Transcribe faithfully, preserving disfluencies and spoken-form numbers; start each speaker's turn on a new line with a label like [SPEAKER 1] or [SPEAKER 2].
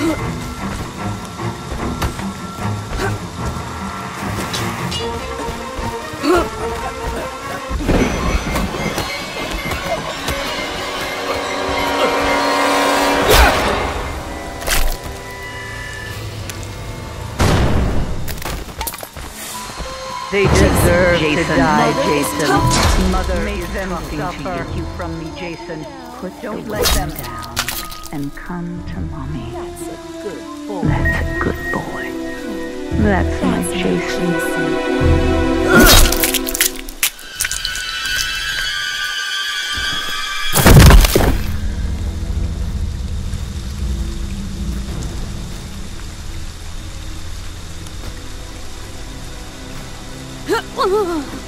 [SPEAKER 1] They deserve
[SPEAKER 2] Jason.
[SPEAKER 1] to die,
[SPEAKER 2] Mother
[SPEAKER 1] Jason. Mother
[SPEAKER 2] Make
[SPEAKER 1] is
[SPEAKER 2] them
[SPEAKER 1] talking
[SPEAKER 2] suffer.
[SPEAKER 1] to you from me, Jason.
[SPEAKER 2] Put
[SPEAKER 1] Don't
[SPEAKER 2] the
[SPEAKER 1] let them
[SPEAKER 2] weapon
[SPEAKER 1] down.
[SPEAKER 2] and come to mommy.
[SPEAKER 3] That's a good boy.
[SPEAKER 2] That's a good boy. That's, my
[SPEAKER 3] That's my
[SPEAKER 2] Jason.
[SPEAKER 3] Jason.